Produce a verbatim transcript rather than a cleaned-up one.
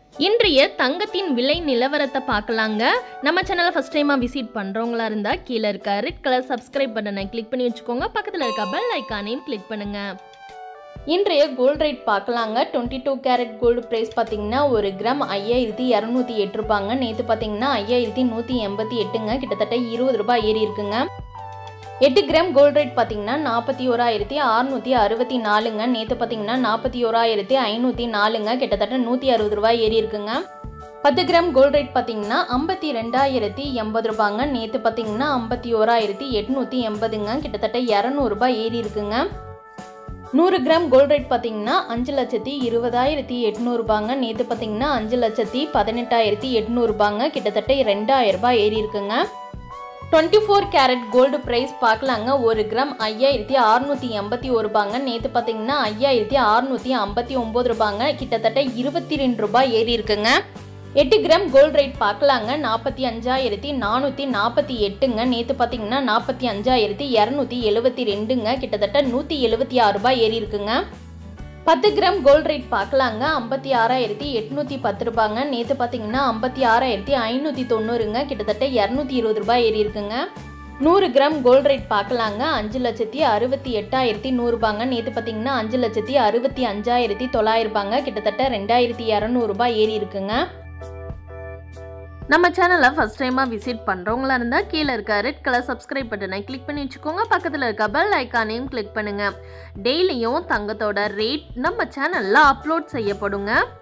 இன்றைய தங்கத்தின் விலை நிலவரத்தை பார்க்கலாங்க. நம்ம சேனலை ஃபர்ஸ்ட் டைமாக விசிட் பண்ணுறவங்களா இருந்தால் கீழே இருக்க ரெட் கலர் சப்ஸ்கிரைப் பட்டனை கிளிக் பண்ணி வச்சுக்கோங்க. பக்கத்தில் இருக்க பெல் ஐக்கானையும் கிளிக் பண்ணுங்கள். இன்றைய கோல்டு ரேட் பார்க்கலாங்க. Twenty two carat gold price பார்த்தீங்கன்னா ஒரு கிராம் ஐயாயிரத்தி இரநூத்தி எட்டு ரூபாங்க. நேற்று பார்த்தீங்கன்னா ஐயாயிரத்தி நூற்றி எண்பத்தி எட்டுங்க, கிட்டத்தட்ட இருபது ரூபாய் ஏறி இருக்குங்க. எட்டு கிராம் கோல்டு ரேட் பார்த்தீங்கன்னா நாற்பத்தி ஓராயிரத்தி அறுநூற்றி அறுபத்தி நாலுங்க. நேற்று பார்த்தீங்கன்னா நாற்பத்தி ஓராயிரத்தி ஐநூற்றி நாலுங்க, கிட்டத்தட்ட நூற்றி அறுபது ரூபாய் ஏறி இருக்குங்க. பத்து கிராம் கோல்டு ரேட் பார்த்தீங்கன்னா ஐம்பத்தி ரெண்டாயிரத்தி எண்பது ரூபாங்க. நேற்று பார்த்தீங்கன்னா ஐம்பத்தி ஓராயிரத்தி எட்நூற்றி எண்பதுங்க, கிட்டத்தட்ட இரநூறுபா ஏறி இருக்குங்க. நூறு கிராம் கோல்டு ரேட் பார்த்தீங்கன்னா அஞ்சு லட்சத்தி இருபதாயிரத்தி எட்நூறுபாங்க. நேற்று பார்த்தீங்கன்னா அஞ்சு லட்சத்தி பதினெட்டாயிரத்தி எட்நூறுபாங்க, கிட்டத்தட்ட ரெண்டாயிரம் ரூபாய் ஏறி இருக்குங்க. Twenty four carat gold price பார்க்கலாங்க. ஒரு கிராம் ஐயாயிரத்தி அறுநூற்றி எண்பத்தி ஒரு ரூபாங்க. நேற்று பார்த்தீங்கன்னா ஐயாயிரத்தி அறுநூற்றி ஐம்பத்தி ஒம்பது ரூபாங்க, கிட்டத்தட்ட இருபத்தி ரெண்டு ரூபாய் ஏறி இருக்குங்க. எட்டு கிராம் கோல்டு ரேட் பார்க்கலாங்க. நாற்பத்தி அஞ்சாயிரத்தி நானூற்றி நாற்பத்தி எட்டுங்க. நேற்று பார்த்தீங்கன்னா நாற்பத்தி அஞ்சாயிரத்தி இரநூத்தி எழுபத்தி ரெண்டுங்க, கிட்டத்தட்ட நூற்றி எழுபத்தி ஆறு ரூபாய் ஏறி இருக்குங்க. பத்து கிராம் கோல்டு ரேட் பார்க்கலாங்க. ஐம்பத்தி ஆறாயிரத்தி எட்நூற்றி பத்து ரூபாங்க. நேற்று பார்த்தீங்கன்னா ஐம்பத்தி ஆறாயிரத்தி ஐநூற்றி தொண்ணூறுங்க, கிட்டத்தட்ட இரநூத்தி இருபது ரூபாய் ஏறி இருக்குங்க. நூறு கிராம் கோல்டு ரேட் பார்க்கலாங்க. அஞ்சு லட்சத்தி அறுபத்தி எட்டாயிரத்தி நூறுபாங்க. நேற்று பார்த்தீங்கன்னா அஞ்சு லட்சத்தி அறுபத்தி அஞ்சாயிரத்தி தொள்ளாயிரம் ரூபாங்க, கிட்டத்தட்ட ரெண்டாயிரத்தி இரநூறுபா ஏறி இருக்குங்க. நம்ம சேனலை ஃபர்ஸ்ட் டைமாக விசிட் பண்ணுறவங்களா இருந்தால் கீழே இருக்க ரெட் கலர் சப்ஸ்கிரைப் பட்டனை கிளிக் பண்ணி வச்சுக்கோங்க. பக்கத்தில் இருக்க பெல் ஐக்கானையும் கிளிக் பண்ணுங்கள். டெய்லியும் தங்கத்தோட ரேட் நம்ம சேனலில் அப்லோட் செய்யப்படுங்க.